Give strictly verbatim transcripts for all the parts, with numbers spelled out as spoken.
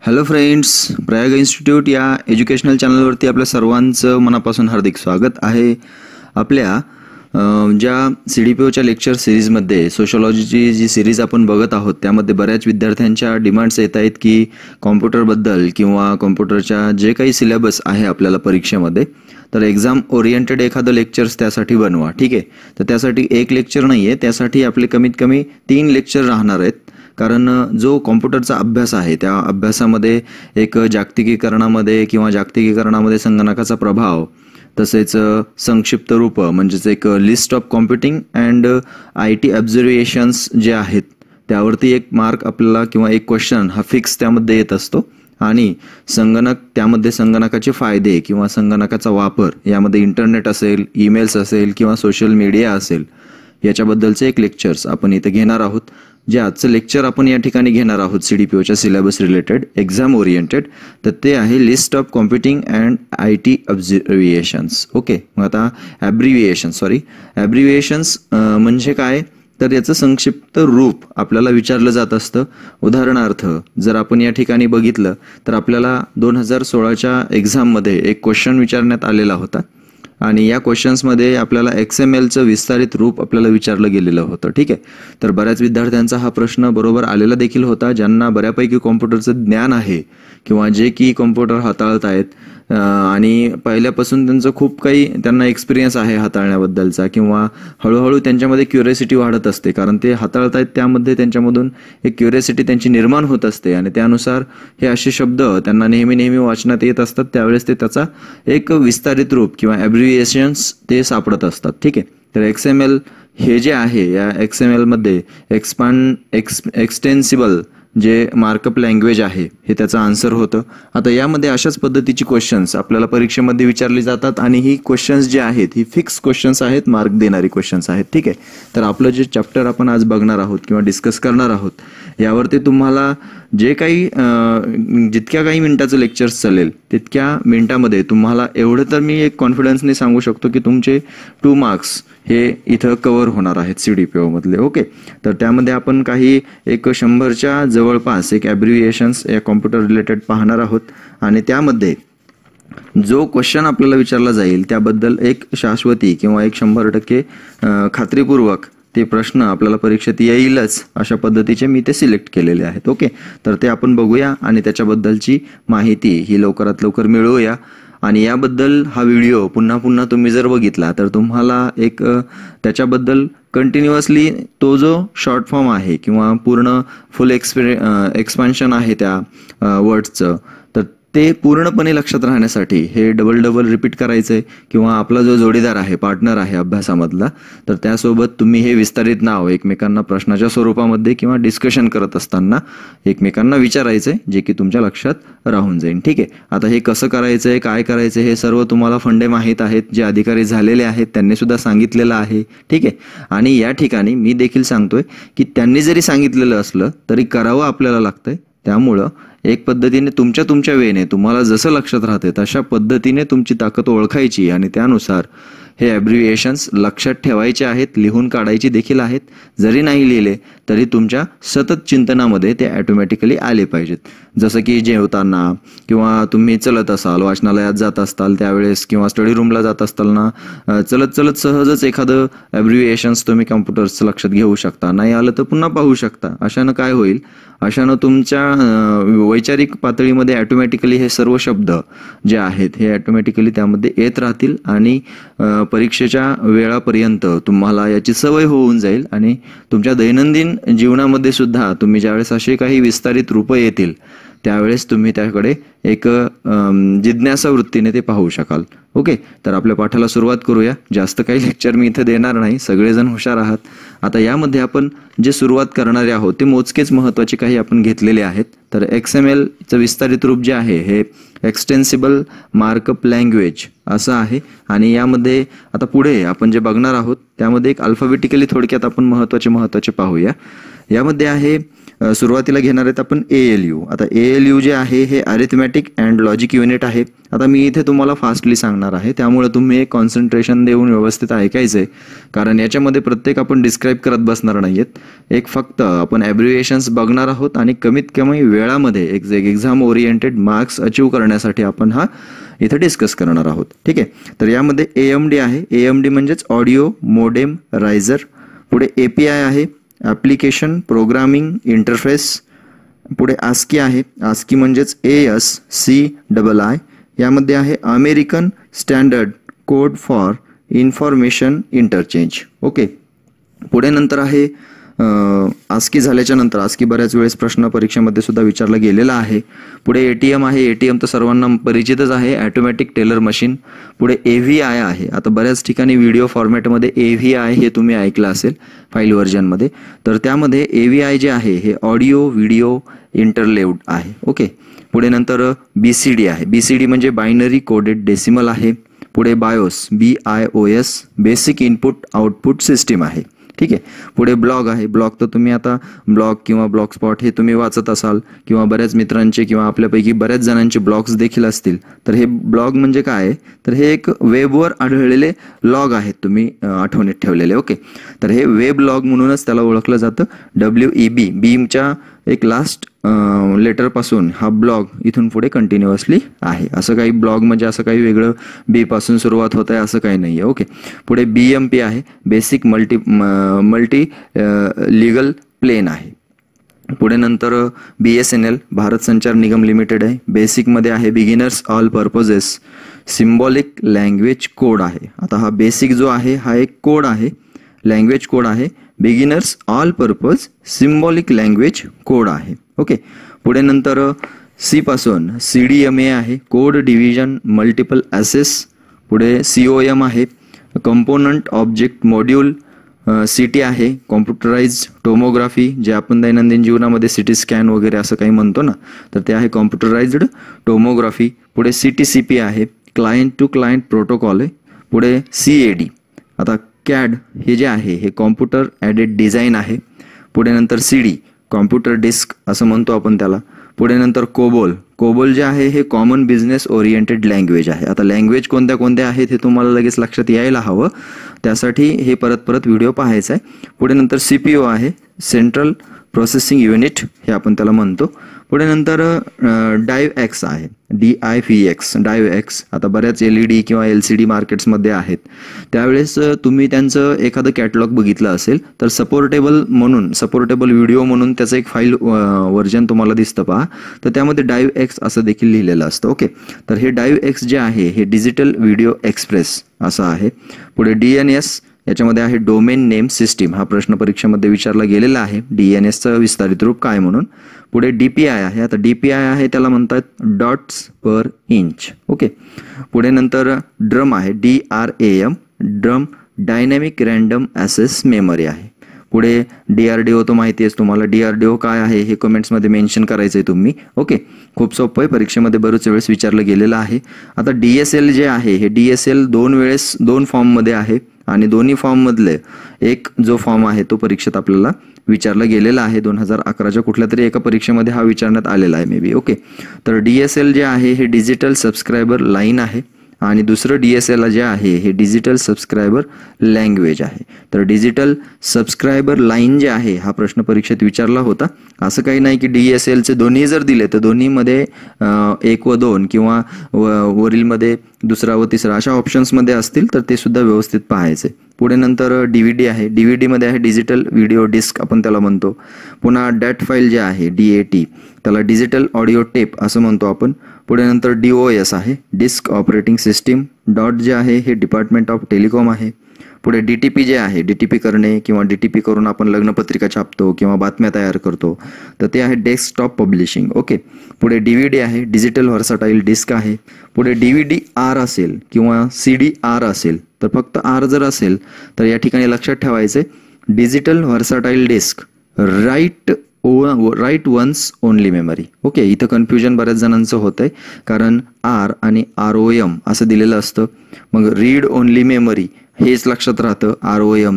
Hello friends, Prayag institute या educational चॅनलवरती आपल्या सर्वांचं मनापासून हार्दिक स्वागत आहे. आपल्या ज्या सी डी पी ओच्या लेक्चर सिरीजमध्ये सोशॉलॉजीची जी सिरीज आपण बघत आहोत त्यामध्ये बऱ्याच विद्यार्थ्यांच्या डिमांड्स येत आहेत की कॉम्प्युटरबद्दल किंवा कॉम्प्युटरच्या जे काही सिलेबस आहे आपल्याला परीक्षेमध्ये, तर एक्झाम ओरिएंटेड एखादं लेक्चर्स त्यासाठी बनवा. ठीक आहे, तर त्यासाठी एक लेक्चर नाही आहे, त्यासाठी आपले कमीत कमी तीन लेक्चर राहणार आहेत. कारण जो कॉम्प्युटरचा अभ्यास आहे त्या अभ्यासामध्ये एक जागतिकीकरणामध्ये किंवा जागतिकीकरणामध्ये संगणकाचा प्रभाव, तसेच संक्षिप्त रूप म्हणजेच एक list of computing and I T observations जे आहेत त्यावरती एक मार्क आपल्याला किंवा एक क्वेश्चन हा फिक्स त्यामध्ये येत असतो. आणि संगणक त्यामध्ये संगणकाचे फायदे किंवा संगणकाचा वापर, यामध्ये इंटरनेट असेल, ईमेल्स असेल किंवा सोशल मीडिया असेल, याच्याबद्दलचे एक लेक्चर्स आपण इथे घेणार आहोत. जे आजचं लेक्चर आपण या ठिकाणी घेणार आहोत सी डी पी ओच्या सिलेबस रिलेटेड एक्झाम ओरिएंटेड, तर ते आहे list of computing and I T observations. Okay, मग आता ॲब्रिव्हिएशन्स सॉरी ॲब्रिव्हिएशन्स म्हणजे काय, तर याचं संक्षिप्त रूप आपल्याला विचारलं जात असतं. उदाहरणार्थ जर आपण या ठिकाणी बघितलं तर आपल्याला दोन हजार सोळाच्या एक्झाममध्ये एक क्वेश्चन विचारण्यात आलेला होता आणि या क्वेश्चन्समध्ये आपल्याला एक्स एम एलचं विस्तारित रूप आपल्याला विचारलं गेलेलं होतं. ठीक आहे, तर बऱ्याच विद्यार्थ्यांचा हा प्रश्न बरोबर आलेला देखील होता, ज्यांना बऱ्यापैकी कॉम्प्युटरचं ज्ञान आहे किंवा जे की कॉम्प्युटर हाताळत आहेत आणि पहिल्यापासून त्यांचं खूप काही त्यांना एक्सपिरियन्स आहे हाताळण्याबद्दलचा, किंवा हळूहळू त्यांच्यामध्ये क्युरियोसिटी वाढत असते कारण ते हाताळत आहेत, त्यामध्ये त्यांच्यामधून एक क्युरियोसिटी त्यांची निर्माण होत असते आणि त्यानुसार हे असे शब्द त्यांना नेहमी नेहमी वाचनात येत असतात. त्यावेळेस ते त्याचा एक विस्तारित रूप किंवा ॲब्रिव्हिएशन्स ते सापडत असतात. ठीक आहे, तर एक्स एम एल हे जे आहे या एक्स एम एलमध्ये एक्सपांड एक्स एक्सटेन्सिबल जे मार्कअप लँग्वेज आहे हे त्याचं आन्सर होतं. आता यामध्ये अशाच पद्धतीची क्वेश्चन्स आपल्याला परीक्षेमध्ये विचारली जातात आणि ही क्वेश्चन्स जे आहेत ही फिक्स क्वेश्चन्स आहेत, मार्क देणारी क्वेश्चन्स आहेत. ठीक आहे, तर आपलं जे चॅप्टर आपण आज बघणार आहोत किंवा डिस्कस करणार आहोत यावरती तुम्हाला जे काही जितक्या काही मिनिटाचं लेक्चर्स चालेल तितक्या मिनिटामध्ये तुम्हाला एवढं तर मी एक कॉन्फिडन्सने सांगू शकतो की तुमचे टू मार्क्स हे इथं कव्हर होणार आहेत सी डी पी ओमधले. ओके, तर त्यामध्ये आपण काही एक शंभरच्या जवळपास एक ॲब्रिव्हिएशन्स या कॉम्प्युटर रिलेटेड पाहणार आहोत आणि त्यामध्ये जो क्वेश्चन आपल्याला विचारला जाईल त्याबद्दल एक शाश्वती किंवा एक शंभर टक्के खात्रीपूर्वक ते प्रश्न आपल्याला परीक्षेत येईलच अशा पद्धतीचे मी ते सिलेक्ट केलेले आहेत. ओके, तर ते आपण बघूया आणि त्याच्याबद्दलची माहिती ही लवकरात लवकर मिळवूया. आणि याबद्दल हा व्हिडिओ पुन्हा पुन्हा तुम्ही जर बघितला तर तुम्हाला एक त्याच्याबद्दल कंटिन्युअसली तो जो शॉर्ट फॉर्म आहे किंवा पूर्ण फुल एक्सपिरि एक्सपान्शन आहे त्या वर्ड्सचं, तर ते पूर्णपणे लक्षात राहण्यासाठी हे डबल डबल रिपीट करायचं आहे किंवा आपला जो जोडीदार आहे, पार्टनर आहे अभ्यासामधला, तर त्यासोबत तुम्ही हे विस्तारित नाव एकमेकांना प्रश्नाच्या स्वरूपामध्ये किंवा डिस्कशन करत असताना एकमेकांना विचारायचं आहे, जे की तुमच्या लक्षात राहून जाईल. ठीक आहे, आता हे कसं करायचं आहे, काय करायचं हे सर्व तुम्हाला फंडे माहीत आहेत, जे अधिकारी झालेले आहेत त्यांनी सुद्धा सांगितलेलं आहे. ठीक आहे, आणि या ठिकाणी मी देखील सांगतोय की त्यांनी जरी सांगितलेलं असलं तरी करावं आपल्याला लागतंय. त्यामुळं एक पद्धतीने तुमच्या तुमच्या वेळेने तुम्हाला जसं लक्षात राहते तशा पद्धतीने तुमची ताकद ओळखायची आणि त्यानुसार हे ॲब्रिव्हिएशन्स लक्षात ठेवायचे आहेत, लिहून काढायचे देखील आहेत. जरी नाही लिहिले तरी तुमच्या सतत चिंतनामध्ये ते ॲटोमॅटिकली आले पाहिजेत. जसं की जेवताना किंवा तुम्ही चलत असाल, वाचनालयात जात असताल त्यावेळेस किंवा स्टडी रूमला जात असताल ना, चलत चलत सहजच एखादं ॲब्रिव्हिएशन्स तुम्ही कॉम्प्युटर्सचं लक्षात घेऊ शकता. नाही आलं तर पुन्हा पाहू शकता. अशानं काय होईल, अशानं तुमच्या वैचारिक पातळीमध्ये ॲटोमॅटिकली हे सर्व शब्द जे आहेत हे ॲटोमॅटिकली त्यामध्ये येत राहतील आणि परीक्षेच्या वेळापर्यंत तुम्हाला याची सवय होऊन जाईल आणि तुमच्या दैनंदिन जीवनामध्ये सुद्धा तुम्ही ज्यावेळेस असे काही विस्तारित रूपं येतील त्यावेळेस तुम्ही त्याकडे एक जिज्ञासा वृत्तीने ते पाहू शकाल. ओके, तर आपल्या पाठाला सुरुवात करूया. जास्त काही लेक्चर मी इथं देणार नाही, सगळेजण हुशार आहात. आता यामध्ये आपण जे सुरुवात करणारे आहोत ते मोजकेच महत्त्वाचे काही आपण घेतलेले आहेत. तर एक्स एम एलचं विस्तारित रूप जे आहे हे एक्सटेन्सिबल मार्कअप लँग्वेज असं आहे आणि यामध्ये आता पुढे आपण जे बघणार आहोत त्यामध्ये एक अल्फाबेटिकली थोडक्यात आपण महत्त्वाचे महत्त्वाचे पाहूया. यामध्ये आहे सुरुवातीला घेणार आहेत आपण ए एल यू. आता ए एल यू जे आहे हे अरिथमॅटिक अँड लॉजिक युनिट आहे. आता मी इथे तुम्हाला फास्टली सांगणार आहे, त्यामुळे तुम्ही एक कॉन्सन्ट्रेशन देऊन व्यवस्थित ऐकायचं आहे, कारण याच्यामध्ये प्रत्येक आपण डिस्क्राईब करत बसणार नाही आहेत. एक फक्त आपण ॲब्रिव्हिएशन्स बघणार आहोत आणि कमीत कमी वेळामध्ये एक एक्झाम ओरिएंटेड मार्क्स अचीव करण्यासाठी आपण हा इथे डिस्कस करणार आहोत. ठीक आहे. तर यामध्ये ए एम डी आहे. ए एम डी म्हणजेच ऑडिओ मोडेम रायझर. पुढे ए पी आय आहे, ॲप्लिकेशन प्रोग्रामिंग इंटरफेस. पुढे आस्की आहे. आस्की म्हणजेच A S C double I. यामध्ये आहे American standard code for information interchange. Okay. पुढे नंतर आहे आस्की झाल्याच्या नंतर आस्की बऱ्याच वेळेस प्रश्न परीक्षेमध्ये सुद्धा विचारला गेलेला आहे. पुढे ए टी एम आहे. ए टी एम तर सर्वांना परिचितच आहे, ॲटोमॅटिक टेलर मशीन. पुढे ए व्ही आय आहे. आता बऱ्याच ठिकाणी व्हिडिओ फॉर्मॅटमध्ये ए व्ही आय हे तुम्ही ऐकलं असेल फाईल व्हर्जनमध्ये. तर त्यामध्ये ए व्ही आय जे आहे हे ऑडिओ व्हिडिओ इंटरलेव्ड आहे. ओके. पुढे नंतर बी सी डी आहे. बी सी डी म्हणजे बायनरी कोडेड डेसिमल आहे. पुढे BIOS B I O S basic input output system आहे. ठीक आहे. पुढे ब्लॉग आहे. ब्लॉग तर तुम्ही आता ब्लॉग किंवा ब्लॉग स्पॉट हे तुम्ही वाचत असाल किंवा बऱ्याच मित्रांचे किंवा आपल्यापैकी बऱ्याच जणांचे ब्लॉग्स देखील असतील. तर हे ब्लॉग म्हणजे काय आहे, तर हे एक वेबवर आढळलेले लॉग आहेत तुम्ही आठवणीत ठेवलेले. ओके. तर हे वेब लॉग म्हणूनच त्याला ओळखलं जातं. डब्ल्यू ई बी बीमच्या एक लास्ट लेटरपासून हा ब्लॉग इथून पुढे कंटिन्युअसली आहे. असं काही ब्लॉग म्हणजे असं काही वेगळं बी पासून सुरुवात होत आहे असं काही नाही आहे. ओके. पुढे बी एम पी आहे. Basic multi multi lingual plane आहे. पुढे नंतर B S N L Bharat Sanchar Nigam limited आहे. बेसिकमध्ये आहे beginners all purposes symbolic language code आहे. आता हा बेसिक जो आहे हा एक कोड आहे, लँग्वेज कोड आहे. Beginners all purpose symbolic language code आहे. ओके. पुढे नंतर सी पासून सी डी एम ए आहे, कोड डिव्हिजन मल्टिपल ॲसेस. पुढे सी ओ एम आहे, component object module. C T आहे, कॉम्प्युटराइज्ड टोमोग्राफी, जे आपण दैनंदिन जीवनामध्ये सी टी स्कॅन वगैरे असं काही म्हणतो ना, तर ते आहे कॉम्प्युटराइज्ड टोमोग्राफी. पुढे सी टी सी पी आहे, क्लायंट टू क्लायंट प्रोटोकॉल आहे. पुढे सी ए डी. आता कॅड हे जे आहे हे कॉम्प्युटर ॲडेड डिझाईन आहे. पुढे नंतर सी डी कॉम्प्युटर डिस्क असं म्हणतो आपण त्याला. पुढे नंतर कोबोल. कोबोल जे आहे हे कॉमन बिझनेस ओरिएंटेड लँग्वेज आहे. आता लँग्वेज कोणत्या कोणत्या आहेत हे तुम्हाला लगेच लक्षात यायला हवं, त्यासाठी हे परत परत व्हिडिओ पाहायचा आहे. पुढे नंतर सी पी ओ आहे, सेंट्रल प्रोसेसिंग युनिट हे आपण त्याला म्हणतो. पुढे नंतर डायव्ह एक्स आहे, D I V X DivX. आता बऱ्याच एल ई डी किंवा एल सी डी मार्केट्समध्ये आहेत. त्यावेळेस तुम्ही त्यांचं एखादं कॅटलॉग बघितलं असेल तर सपोर्टेबल म्हणून सपोर्टेबल व्हिडिओ म्हणून त्याचं एक फाईल व्हर्जन तुम्हाला दिसतं पहा, तर त्यामध्ये डायव्ह एक्स असं देखील लिहिलेलं असतं. ओके. तर हे डायव्ह एक्स जे आहे हे डिजिटल व्हिडिओ एक्सप्रेस असं आहे. पुढे डी एन एस याच्यामध्ये आहे डोमेन नेम सिस्टीम. हा प्रश्न परीक्षेमध्ये विचारला गेलेला आहे, डी एन एसचं विस्तारित रूप काय म्हणून. पुढे डी पी आय आहे. आता डी पी आय आहे त्याला म्हणतात डॉट्स पर इंच. ओके. पुढे नंतर ड्रम आहे, D R A M DRAM dynamic random access memory आहे. पुढे डी आर डी ओ तो माहिती आहे तुम्हाला. डी आर डी ओ काय आहे हे कमेंट्समध्ये मेन्शन करायचं आहे तुम्ही. ओके. खूप सोपं आहे, परीक्षेमध्ये बरेच वेळेस विचारलं गेलेलं आहे. आता डी एस एल जे आहे हे डी एस एल दोन वेळेस दोन फॉर्ममध्ये आहे आणि दोन्ही फॉर्ममधले एक जो फॉर्म आहे तो परीक्षेत आपल्याला विचारला गेलेला आहे. दोन हजार अकराच्या कुठल्या तरी एका परीक्षेमध्ये हा विचारण्यात आलेला आहे मे बी. ओके. तर डी एस एल जे आहे हे डिजिटल सबस्क्रायबर लाईन आहे आणि दुसरं डी एस एल जे आहे हे डिजिटल सबस्क्रायबर लँग्वेज आहे. तर डिजिटल सबस्क्रायबर लाईन जे आहे हा प्रश्न परीक्षेत विचारला होता. असं काही नाही की डी एस एलचे दोन्ही जर दिले तर दोन्हीमध्ये एक व दोन किंवा वरीलमध्ये दुसरा व तिसरा अशा ऑप्शन्समध्ये असतील तर ते सुद्धा व्यवस्थित पाहायचे. पुढे नंतर डी व्ही डी आहे. डी व्ही डीमध्ये आहे डिजिटल व्हिडिओ डिस्क आपण त्याला म्हणतो. पुन्हा डॅट फाईल जे आहे डी ए टी त्याला डिजिटल ऑडिओ टेप असं म्हणतो आपण. पुढे नंतर डी ओ एस आहे, डिस्क ऑपरेटिंग सिस्टीम. डॉट जे आहे हे डिपार्टमेंट ऑफ टेलिकॉम आहे. पुढे डी टी पी जे आहे, डी टी पी करणे किंवा डी टी पी करून आपण लग्नपत्रिका छापतो किंवा बातम्या तयार करतो, तर ते आहे डेस्कटॉप पब्लिशिंग. ओके. पुढे डी व्ही डी आहे, डिजिटल व्हर्सटाईल डिस्क आहे. पुढे डी व्ही डी आर असेल किंवा सी डी आर असेल तर फक्त आर जर असेल तर या ठिकाणी लक्षात ठेवायचे digital versatile disk write write once only memory. Okay. इथं कन्फ्युजन बऱ्याच जणांचं होत आहे कारण आर आणि आर ओ एम असं दिलेलं असतं, मग रीड ओनली मेमरी हेच लक्षात राहतं आर ओ एमचं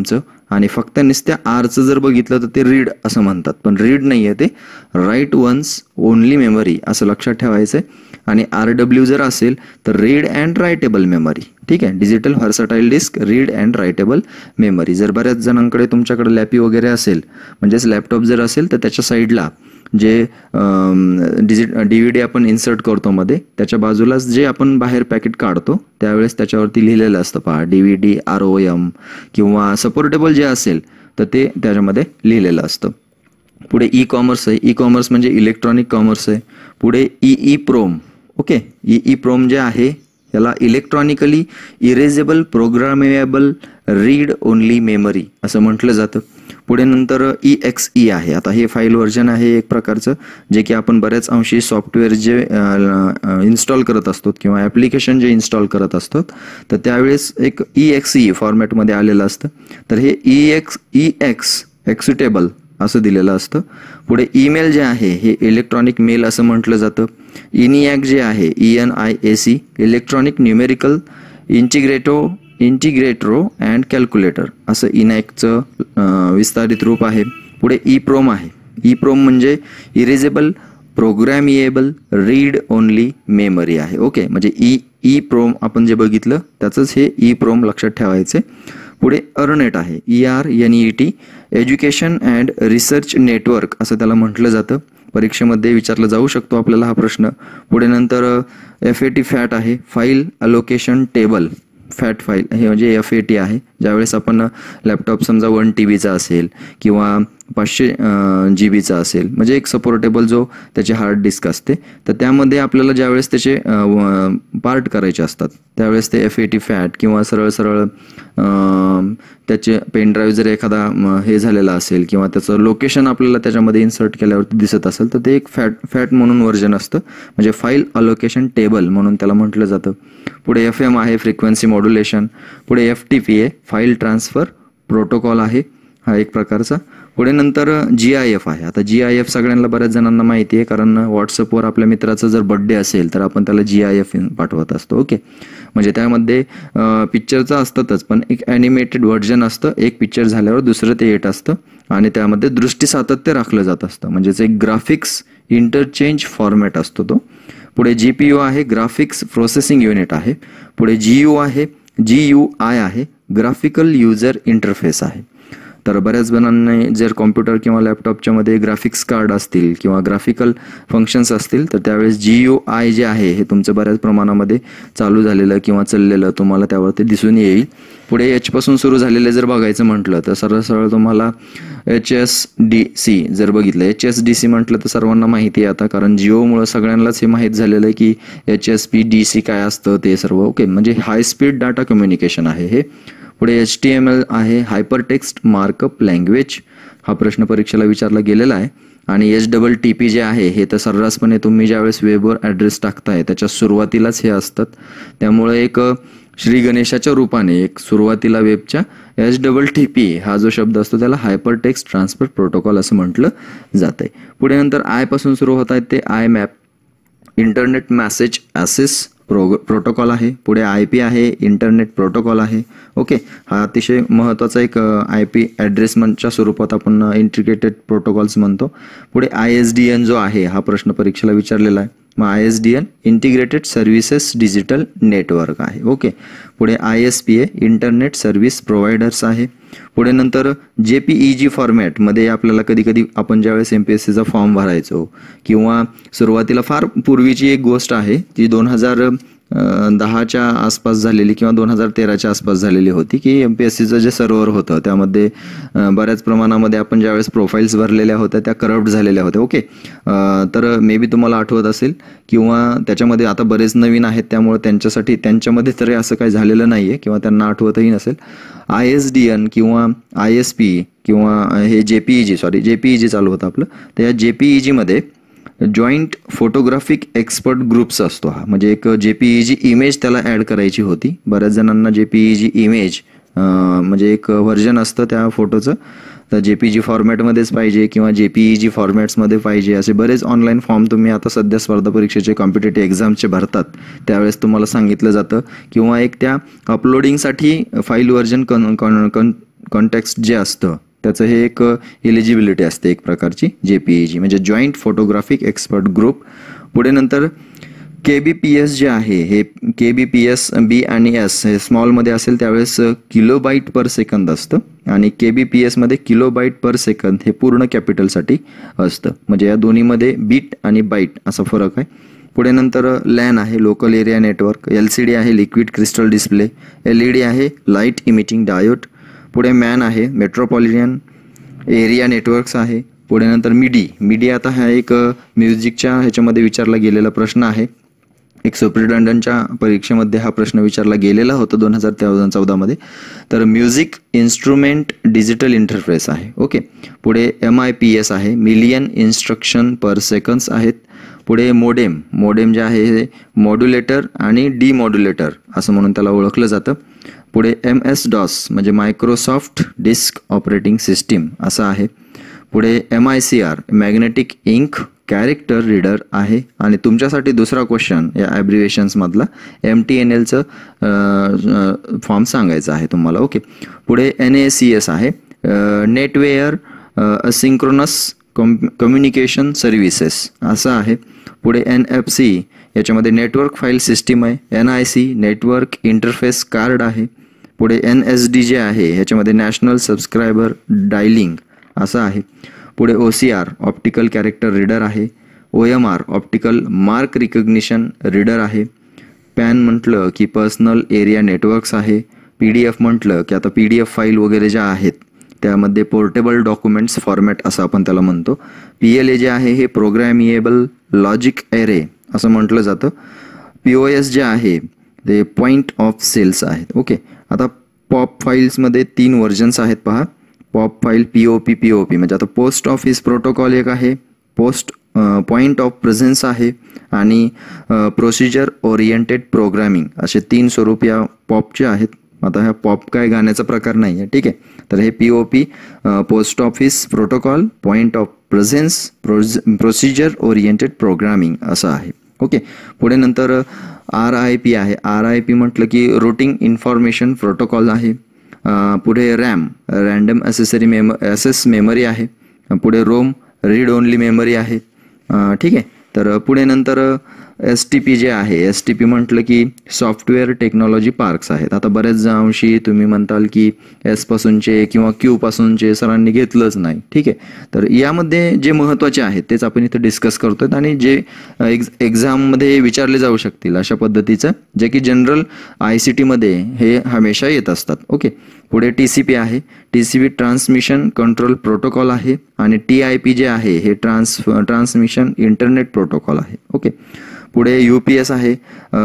आणि फक्त नुसत्या आरचं जर बघितलं तर ते रीड असं म्हणतात, पण रीड नाही आहे, ते राईट वन्स ओनली मेमरी असं लक्षात ठेवायचं आहे. आणि आर डब्ल्यू जर असेल तर रीड अँड रायटेबल मेमरी. ठीक आहे, digital versatile disk, read and writable memory. जर बऱ्याच जणांकडे तुमच्याकडे लॅपी वगैरे असेल, म्हणजेच लॅपटॉप जर असेल तर त्याच्या साईडला जे डिजिट डी व्ही डी आपण इन्सर्ट करतो मध्ये, त्याच्या बाजूलाच जे आपण बाहेर पॅकेट काढतो त्यावेळेस त्याच्यावरती लिहिलेलं असतं पहा, D V D R O M किंवा सपोर्टेबल जे असेल तर ते त्याच्यामध्ये लिहिलेलं असतं. पुढे ई कॉमर्स आहे. ई कॉमर्स म्हणजे इलेक्ट्रॉनिक कॉमर्स आहे. पुढे E E PROM. Okay, E E PROM जे आहे याला electronically erasable programmable read only memory असं म्हटलं जातं. पुढे नंतर ई एक्स ई आहे. आता हे फाईल व्हर्जन आहे एक प्रकारचं, जे की आपण बऱ्याच अंशी सॉफ्टवेअर जे इन्स्टॉल करत असतो किंवा ॲप्लिकेशन जे इन्स्टॉल करत असतो तर त्यावेळेस एक ई एक्स ई फॉर्मॅटमध्ये आलेलं असतं. तर हे E X E X executable असं दिलेलं असतं. पुढे ईमेल जे आहे हे इलेक्ट्रॉनिक मेल असं म्हटलं जातं. इनिॲक जे आहे E N I A C electronic numerical integrator integrator and calculator असं इनॅकचं विस्तारित रूप आहे. पुढे ई प्रोम आहे. ई प्रोम म्हणजे erasable programmable read only memory आहे. ओके, म्हणजे ई ई प्रोम आपण जे बघितलं त्याचंच हे ई प्रोम लक्षात ठेवायचे. पुढे अर्नेट आहे. E R N E T education and research network असं त्याला म्हटलं जातं. परीक्षेमध्ये विचारला जाऊ शकतो आपल्याला हा प्रश्न. पुढे नंतर एफ ए टी फॅट आहे. File allocation table. FAT file हे म्हणजे एफ ए टी आहे. ज्यावेळेस आपण लॅपटॉप समजा वन टी बीचा असेल किंवा पाचशे जी बीचा असेल, म्हणजे एक सपोर्टेबल जो त्याचे हार्ड डिस्क असते, तर त्यामध्ये आपल्याला ज्यावेळेस त्याचे पार्ट करायचे असतात त्यावेळेस ते एफ ए टी फॅट किंवा सरळ सरळ त्याचे पेन ड्राईव्ह जर एखादा हे झालेला असेल किंवा त्याचं लोकेशन आपल्याला त्याच्यामध्ये इन्सर्ट केल्यावरती दिसत असेल तर ते एक फॅट फॅट म्हणून व्हर्जन असतं, म्हणजे फाईल अलोकेशन टेबल म्हणून त्याला म्हटलं जातं. पुढे एफ एम आहे. Frequency modulation. पुढे एफ टी पी आहे. फाईल ट्रान्सफर प्रोटोकॉल आहे हा एक प्रकारचा. पुढे नंतर जी आय एफ आहे. आता जी आय एफ सगळ्यांना बऱ्याच जणांना माहिती आहे, कारण व्हॉट्सअपवर आपल्या मित्राचा जर बड्डे असेल तर आपण त्याला जी आय एफ पाठवत असतो. ओके, म्हणजे त्यामध्ये पिक्चरचं असतातच, पण एक ॲनिमेटेड व्हर्जन असतं. एक पिक्चर झाल्यावर दुसरं ते येत असतं आणि त्यामध्ये दृष्टी सातत्य राखलं जात असतं, म्हणजेच एक ग्राफिक्स इंटरचेंज फॉर्मॅट असतो तो. पुढे जी पी यू आहे. ग्राफिक्स प्रोसेसिंग युनिट आहे. पुढे जी यू आहे. जी यू आय आहे. ग्राफिकल युजर इंटरफेस आहे. तर बऱ्याच जणांनी जर कॉम्प्युटर किंवा लॅपटॉपच्या मध्ये ग्राफिक्स कार्ड असतील किंवा ग्राफिकल फंक्शन्स असतील तर त्यावेळेस जी यू आय जे आहे हे तुमचं बऱ्याच प्रमाणामध्ये चालू झालेलं किंवा चाललेलं तुम्हाला त्यावरती दिसून येईल. पुढे एच पासून सुरू झालेले जर बघायचं म्हटलं तर सरळ सरळ तुम्हाला एच एस डी सी जर बघितलं, एच एस डी सी म्हटलं तर सर्वांना माहिती आहे आता, कारण जिओमुळं सगळ्यांनाच हे माहीत झालेलं आहे की H S P D C काय असतं ते सर्व. ओके, म्हणजे हाय स्पीड डाटा कम्युनिकेशन आहे हे. पुढे एच टी एम एल आहे. हायपर टेक्स्ट मार्कअप लँग्वेज हा प्रश्न परीक्षेला विचारला गेलेला आहे. आणि एच डबल टी पी जे आहे हे तर सर्रासपणे तुम्ही ज्यावेळेस वेबवर ॲड्रेस टाकताय त्याच्या सुरुवातीलाच हे असतात, त्यामुळे एक श्री गणेशाच्या रूपाने एक सुरुवातीला वेबच्या एच डबल टी पी हा जो शब्द असतो त्याला हायपर टेक्स्ट ट्रान्सफर प्रोटोकॉल असं म्हटलं जातंय. पुढे नंतर आय पासून सुरू होत आहेत ते IMAP internet message access pro protocol आहे. पुढे आय पी आहे. इंटरनेट प्रोटोकॉल आहे. ओके, हा अतिशय महत्त्वाचा एक आय पी ॲड्रेसमेंटच्या स्वरूपात आपण इंटिग्रेटेड प्रोटोकॉल्स म्हणतो. पुढे आय एस डी एन जो आहे हा प्रश्न परीक्षेला विचारलेला आहे. मग I S D N integrated services digital network आहे. ओके, पुढे I S P A internet service providers आहे. पुढे नंतर जे पी ई जी फॉर्मॅटमध्ये आपल्याला कधी कधी आपण ज्यावेळेस एम पी एस सीचा फॉर्म भरायचो किंवा सुरुवातीला फार पूर्वीची एक गोष्ट आहे ती दोन हजार दहाच्या आसपास झालेली किंवा दोन हजार तेराच्या आसपास झालेली होती की एम पी एस सीचं जे सर्व्हर होतं त्यामध्ये बऱ्याच प्रमाणामध्ये आपण ज्यावेळेस प्रोफाईल्स भरलेल्या होत्या त्या करप्ट झालेल्या होत्या. ओके, तर मे बी तुम्हाला आठवत असेल किंवा त्याच्यामध्ये आता बरेच नवीन आहेत त्यामुळे त्यांच्यासाठी त्यांच्यामध्ये तरी असं काही झालेलं नाही आहे किंवा त्यांना आठवतही नसेल. आय एस डी एन किंवा आय एस पी किंवा हे J P E G sorry J P E G चालू होतं आपलं, तर या जे पी ई जीमध्ये जॉईंट फोटोग्राफिक एक्सपर्ट ग्रुप्स असतो हा, म्हणजे एक J P E G image त्याला ॲड करायची होती. बऱ्याच जणांना जे पी ई जी इमेज म्हणजे एक व्हर्जन असतं त्या फोटोचं, तर जे पी जी फॉर्मॅटमध्येच पाहिजे किंवा जे पी ई जी फॉर्मॅट्समध्ये पाहिजे असे बरेच ऑनलाईन फॉर्म तुम्ही आता सध्या स्पर्धा परीक्षेचे कॉम्पिटेटिव्ह एक्झामचे भरतात त्यावेळेस तुम्हाला सांगितलं जातं किंवा एक त्या अपलोडिंगसाठी फाईल व्हर्जन कन कन कॉन्टेक्स्ट जे असतं त्याचं हे एक एलिजिबिलिटी असते एक प्रकारची जे पी ई जी म्हणजे जॉईंट फोटोग्राफिक एक्सपर्ट ग्रुप. पुढे नंतर के बी पी एस जे आहे हे के बी पी एस बी आणि एस हे स्मॉलमध्ये असेल त्यावेळेस किलोबाईट पर सेकंद असतं आणि के बी पी एसमध्ये किलोबाईट पर सेकंद हे पूर्ण कॅपिटलसाठी असतं. म्हणजे या दोन्हीमध्ये बीट आणि बाईट असा फरक आहे. पुढे नंतर लॅन आहे local area network, L C D आहे liquid crystal display, L E D आहे लाईट इमिटिंग डायोड. पुढे मॅन आहे मेट्रोपॉलिटन एरिया नेटवर्क्स आहे. पुढे नंतर मिडी मिडी आता हा एक म्युझिकच्या ह्याच्यामध्ये विचारला गेलेला प्रश्न आहे. एक सुप्रिटेंडंटच्या परीक्षेमध्ये हा प्रश्न विचारला गेलेला होता दोन हजार चौदामध्ये. तर म्युझिक इन्स्ट्रुमेंट डिजिटल इंटरफेस आहे. ओके. पुढे एम आय पी एस आहे मिलियन इन्स्ट्रक्शन पर सेकंड्स आहेत. पुढे मोडेम मोडेम जे आहे हे मॉड्युलेटर आणि डीमॉड्युलेटर असं म्हणून त्याला ओळखलं जातं. पुढे एम एस डॉस म्हणजे मायक्रोसॉफ्ट डिस्क ऑपरेटिंग सिस्टीम असं आहे. पुढे M I C R magnetic ink character reader आहे. आणि तुमच्यासाठी दुसरा क्वेश्चन या ॲब्रिव्हिएशन्समधला एम टी एन एलचं फॉर्म सांगायचं आहे तुम्हाला. ओके. पुढे एन ए सी एस आहे नेटवेअर असिंक्रोनस कम्युनिकेशन सर्व्हिसेस असं आहे. पुढे एन एफ सी याच्यामध्ये नेटवर्क फाईल सिस्टीम आहे. N I C network interface card आहे. पुढे एन एस डी जे आहे ह्याच्यामध्ये नॅशनल सबस्क्रायबर डायलिंग असं आहे. पुढे O C R optical character reader आहे. O M R optical mark recognition reader आहे. पॅन म्हटलं की पर्सनल एरिया नेटवर्क्स आहे. पी डी एफ म्हटलं की आता पी डी एफ फाईल वगैरे ज्या आहेत त्यामध्ये पोर्टेबल डॉक्युमेंट्स फॉर्मॅट असं आपण त्याला म्हणतो. पी एल ए जे आहे हे प्रोग्रॅमिएबल लॉजिक एरे असं म्हटलं जातं. पी ओ एस जे आहे ते पॉईंट ऑफ सेल्स आहेत. ओके. आता पॉप फाईल्समध्ये तीन व्हर्जन्स आहेत पहा. POP file P O P P O P म्हणजे आता पोस्ट ऑफिस प्रोटोकॉल एक आहे, पोस्ट पॉईंट ऑफ प्रेझेन्स आहे आणि प्रोसिजर ओरिएंटेड प्रोग्रामिंग असे तीन स्वरूप या पॉपचे आहेत. आता ह्या पॉप काय गाण्याचा प्रकार नाही आहे. ठीक आहे. तर हे P O P post office protocol point of presence procedure oriented programming असं आहे. ओके. पुढे नंतर आर आय पी आहे. आर आय पी म्हटलं की रुटिंग इन्फॉर्मेशन प्रोटोकॉल आहे. पुढे RAM random accessory mem access memory आहे. पुढे रोम रीड ओनली मेमरी आहे. ठीक आहे. तर पुढे नंतर एस टी पी जे आहे एस टी पी म्हटलं की सॉफ्टवेअर टेक्नॉलॉजी पार्क्स आहेत. आता बऱ्याच अंशी तुम्ही म्हणताल की एसपासूनचे किंवा क्यूपासूनचे सरांनी घेतलंच नाही. ठीक आहे. तर यामध्ये जे महत्त्वाचे आहेत तेच आपण इथं डिस्कस करतोय आणि जे एक्झ एक्झाममध्ये विचारले जाऊ शकतील अशा पद्धतीचं जे की जनरल आय सी टीमध्ये हे हमेशा येत असतात. ओके. पुढे टी सी पी आहे. T C P transmission control protocol आहे आणि टी आय पी जे आहे हे ट्रान्स ट्रान्समिशन इंटरनेट प्रोटोकॉल आहे. ओके. पुढे यू पी एस आहे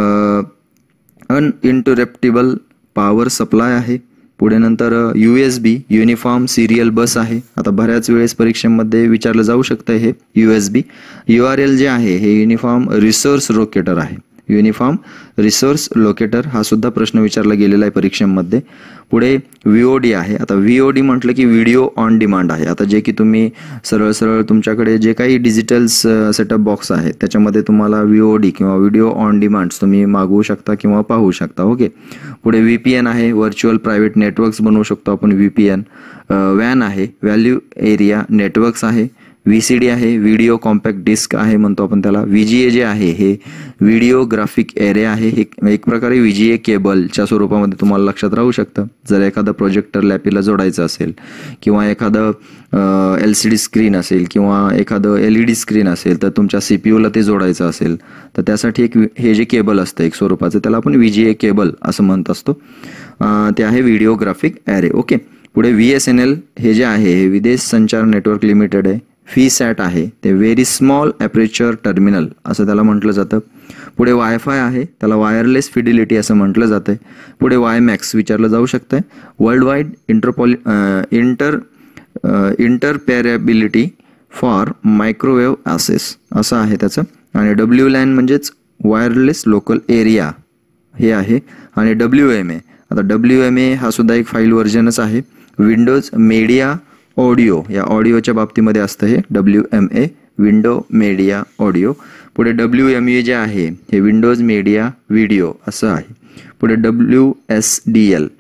अनइंटरप्टेबल पॉवर सप्लाय आहे. पुढे नंतर U S B uniform serial bus आहे. आता बऱ्याच वेळेस परीक्षेमध्ये विचारलं जाऊ शकतं हे U S B. U R L जे आहे हे युनिफॉर्म रिसोर्स लोकेटर आहे. युनिफॉर्म रिसोर्स लोकेटर हा सुद्धा प्रश्न विचारला गेलेला आहे परीक्षेमध्ये. पुढे व्ही ओ डी आहे. आता व्ही ओ डी म्हटलं की व्हिडिओ ऑन डिमांड आहे. आता जे की तुम्ही सरळ सरळ तुमच्याकडे जे काही डिजिटल सेटअप बॉक्स आहेत त्याच्यामध्ये तुम्हाला व्ही ओ डी किंवा व्हिडिओ ऑन डिमांड्स तुम्ही मागवू शकता किंवा पाहू शकता. ओके. पुढे व्ही पी एन आहे. व्हर्च्युअल प्रायव्हेट नेटवर्क्स बनवू शकतो आपण व्ही पी एन. वॅन आहे व्हॅल्यू एरिया नेटवर्क्स आहे. व्ही सी डी आहे व्हिडिओ कॉम्पॅक्ट डिस्क आहे म्हणतो आपण त्याला. व्ही जी ए जे आहे हे व्हिडिओ ग्राफिक एरे आहे. हे एक प्रकारे व्ही जी ए केबलच्या स्वरूपामध्ये तुम्हाला लक्षात राहू शकतं. जर एखादं प्रोजेक्टर लॅपीला जोडायचं असेल किंवा एखादं एल सी डी स्क्रीन असेल किंवा एखादं एल ई डी स्क्रीन असेल तर तुमच्या सी पी यूला ते जोडायचं असेल तर त्यासाठी एक हे जे केबल असतं एक स्वरूपाचं त्याला आपण व्ही जी ए केबल असं म्हणत असतो. ते आहे व्हिडिओ ग्राफिक ॲरे. ओके. पुढे व्ही एस एन एल हे जे आहे हे विदेश संचार नेटवर्क लिमिटेड आहे. फी सॅट आहे ते व्हेरी स्मॉल ॲपरेचर टर्मिनल असं त्याला म्हटलं जातं. पुढे वायफाय आहे त्याला वायरलेस फिडिलिटी असं म्हटलं जातं. पुढे वाय मॅक्स विचारलं जाऊ शकतं. वर्ल्ड वाईड इंटरपॉलि inter interoperability for microwave access असं आहे त्याचं. आणि डब्ल्यू लॅन म्हणजेच वायरलेस लोकल एरिया हे आहे. आणि डब्ल्यू एम ए आता डब्ल्यू एम ए हा सुद्धा एक फाईल व्हर्जनच आहे. विंडोज मीडिया ऑडिओ या ऑडिओच्या बाबतीमध्ये असतं हे W M A window media audio. पुढे डब्ल्यू एम ए जे आहे हे विंडोज मीडिया व्हिडिओ असं आहे. पुढे W S D L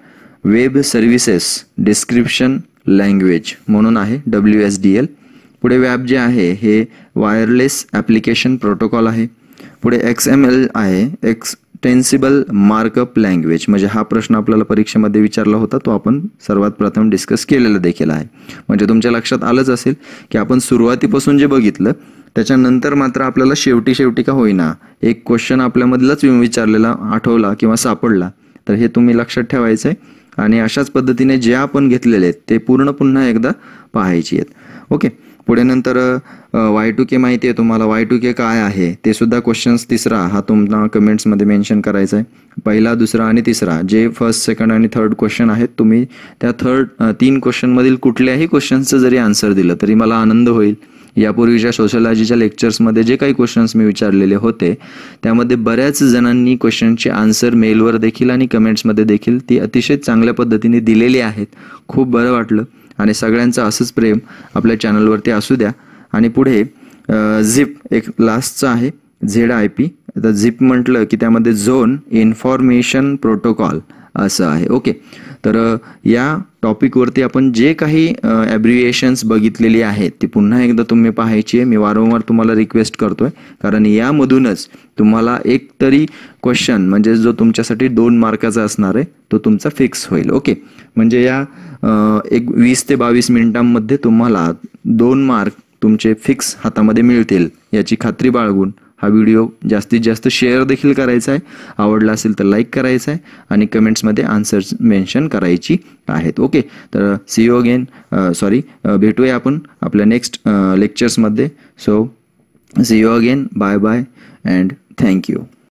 web services description language म्हणून आहे डब्ल्यू एस डी एल. पुढे वॅब जे आहे हे वायरलेस ॲप्लिकेशन प्रोटोकॉल आहे. पुढे एक्स एम एल आहे एक्सटेन्सिबल मार्कअप लँग्वेज, म्हणजे हा प्रश्न आपल्याला परीक्षेमध्ये विचारला होता, तो आपण सर्वात प्रथम डिस्कस केलेला देखील आहे. म्हणजे तुमच्या लक्षात आलंच असेल की आपण सुरुवातीपासून जे बघितलं त्याच्यानंतर मात्र आपल्याला शेवटी शेवटी का होईना एक क्वेश्चन आपल्यामधलाच विचारलेला आठवला किंवा सापडला, तर हे तुम्ही लक्षात ठेवायचं आहे आणि अशाच पद्धतीने जे आपण घेतलेले आहेत ते पूर्ण पुन्हा एकदा पाहायची आहेत. ओके. पुढे नंतर वाय टू के माहिती आहे तुम्हाला, वाय टू के काय आहे ते सुद्धा क्वेश्चन्स तिसरा हा तुम्हाला कमेंट्समध्ये मेन्शन करायचा आहे. पहिला, दुसरा आणि तिसरा जे फर्स्ट, सेकंड आणि थर्ड क्वेश्चन आहेत, तुम्ही त्या थर्ड तीन क्वेश्चनमधील कुठल्याही क्वेश्चनचं जरी आन्सर दिलं तरी मला आनंद होईल. यापूर्वीच्या सोशलॉजीच्या लेक्चर्समध्ये जे काही क्वेश्चन्स मी विचारलेले होते त्यामध्ये बऱ्याच जणांनी क्वेश्चनचे आन्सर मेलवर देखील आणि कमेंट्समध्ये देखील ती अतिशय चांगल्या पद्धतीने दिलेली आहेत. खूप बरं वाटलं आणि सगळ्यांचं असंच प्रेम आपल्या चॅनलवरती असू द्या. आणि पुढे झिप एक लास्टचं आहे झेड आय पी. आता झिप म्हटलं की त्यामध्ये झोन इन्फॉर्मेशन प्रोटोकॉल असं आहे. ओके. तर या टॉपिकवरती आपण जे काही ॲब्रिव्हिएशन्स बघितलेली आहेत ती पुन्हा एकदा तुम्ही पाहायची आहे. मी वारंवार तुम्हाला रिक्वेस्ट करतोय कारण यामधूनच तुम्हाला एक तरी क्वेश्चन म्हणजे जो तुमच्यासाठी दोन मार्काचा असणार आहे तो तुमचा फिक्स होईल. ओके. म्हणजे या एक वीस ते बावीस मिनिटांमध्ये तुम्हाला दोन मार्क तुमचे फिक्स हातामध्ये मिळतील याची खात्री बाळगून हा व्हिडिओ जास्तीत जास्त शेअर देखील करायचा आहे. आवडला असेल तर लाईक करायचा आहे आणि कमेंट्समध्ये आन्सर्स मेन्शन करायची आहेत. ओके. तर सी यू अगेन, सॉरी भेटूया आपण आपल्या नेक्स्ट लेक्चर्समध्ये. So see you again, bye bye and thank you.